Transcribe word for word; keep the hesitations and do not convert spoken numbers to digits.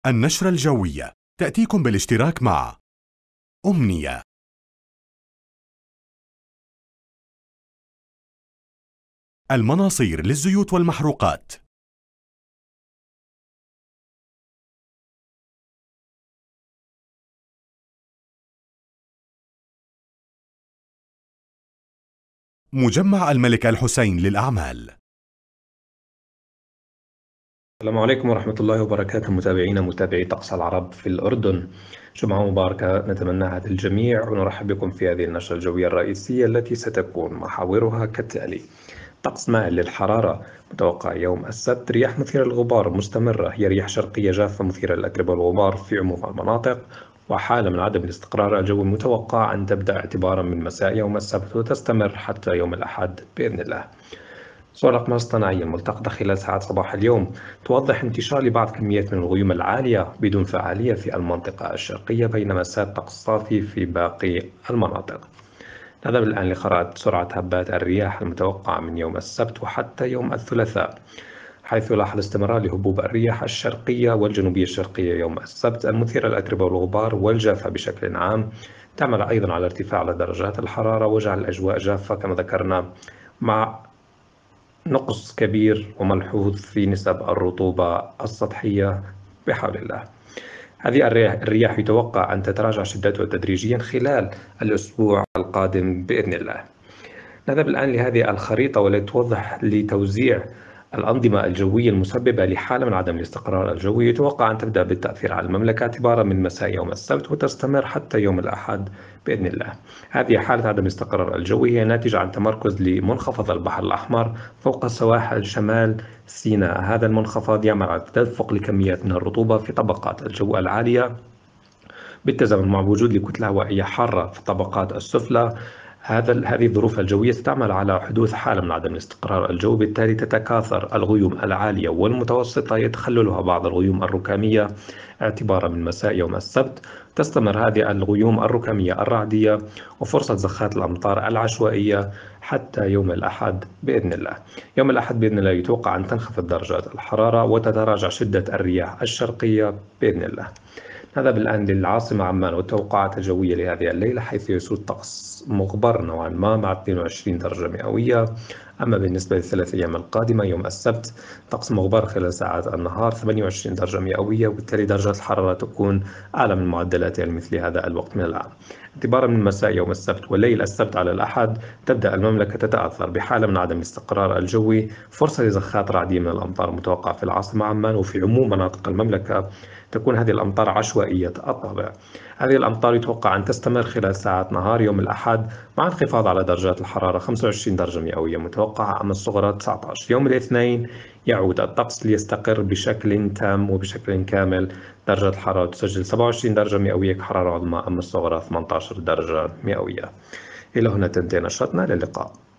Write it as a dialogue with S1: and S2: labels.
S1: النشرة الجوية تأتيكم بالاشتراك مع أمنية. المناصير للزيوت والمحروقات. مجمع الملك الحسين للأعمال.
S2: السلام عليكم ورحمة الله وبركاته متابعينا متابعي طقس العرب في الأردن. جمعة مباركة نتمناها للجميع، ونرحب بكم في هذه النشرة الجوية الرئيسية التي ستكون محاورها كالتالي: طقس مائل للحرارة متوقع يوم السبت، رياح مثيرة للغبار مستمرة، هي رياح شرقية جافة مثيرة للأتربة والغبار في عموم المناطق، وحالة من عدم الاستقرار الجوي متوقع أن تبدأ اعتبارا من مساء يوم السبت وتستمر حتى يوم الأحد بإذن الله. صور الأقمار الصناعية الملتقطة خلال ساعات صباح اليوم توضح انتشار لبعض كميات من الغيوم العالية بدون فعالية في المنطقة الشرقية، بينما ساد طقس صافي في باقي المناطق. نذهب الآن لقراءة سرعة هبات الرياح المتوقعة من يوم السبت وحتى يوم الثلاثاء، حيث يلاحظ استمرار لهبوب الرياح الشرقية والجنوبية الشرقية يوم السبت المثيرة للأتربة والغبار والجافة بشكل عام، تعمل أيضا على ارتفاع على درجات الحرارة وجعل الأجواء جافة كما ذكرنا، مع نقص كبير وملحوظ في نسب الرطوبة السطحية بحول الله. هذه الرياح يتوقع أن تتراجع شدتها تدريجيا خلال الأسبوع القادم بإذن الله. نذهب الآن لهذه الخريطة والتي توضح لتوزيع الأنظمة الجوية المسببة لحالة من عدم الاستقرار الجوي، يتوقع أن تبدأ بالتأثير على المملكة اعتبارا من مساء يوم السبت وتستمر حتى يوم الأحد بإذن الله. هذه حالة عدم الاستقرار الجوي هي ناتجة عن تمركز لمنخفض البحر الأحمر فوق سواحل شمال سيناء. هذا المنخفض يعمل على تدفق لكميات من الرطوبة في طبقات الجو العالية بالتزامن مع وجود لكتلة هوائية حارة في الطبقات السفلى. هذا هذه الظروف الجوية تعمل على حدوث حالة من عدم الاستقرار الجوي، بالتالي تتكاثر الغيوم العالية والمتوسطة يتخللها بعض الغيوم الركامية اعتبارا من مساء يوم السبت. تستمر هذه الغيوم الركامية الرعدية وفرصة زخات الأمطار العشوائية حتى يوم الأحد بإذن الله. يوم الأحد بإذن الله يتوقع أن تنخفض درجات الحرارة وتتراجع شدة الرياح الشرقية بإذن الله. نذهب الآن للعاصمة عمان والتوقعات الجوية لهذه الليلة، حيث يسود طقس مغبر نوعا ما مع اثنين وعشرين درجة مئوية. أما بالنسبة للثلاث أيام القادمة، يوم السبت طقس مغبر خلال ساعات النهار ثمانية وعشرين درجة مئوية، وبالتالي درجات الحرارة تكون أعلى من معدلاتها لمثل هذا الوقت من العام. اعتبارا من مساء يوم السبت وليل السبت على الأحد تبدأ المملكة تتأثر بحالة من عدم الاستقرار الجوي، فرصة لزخات رعدية من الأمطار متوقعة في العاصمة عمان وفي عموم مناطق المملكة. تكون هذه الأمطار عشوائية الطابع. هذه الأمطار يتوقع أن تستمر خلال ساعات نهار يوم الأحد مع انخفاض على درجات الحرارة خمسة وعشرين درجة مئوية متوقعة، أما الصغرى تسعة عشر. يوم الاثنين يعود الطقس ليستقر بشكل تام وبشكل كامل، درجة الحرارة تسجل سبعة وعشرين درجة مئوية كحرارة عظمى، أما الصغرى ثمانية عشر درجة مئوية. إلى هنا تنتهي نشرتنا، للقاء.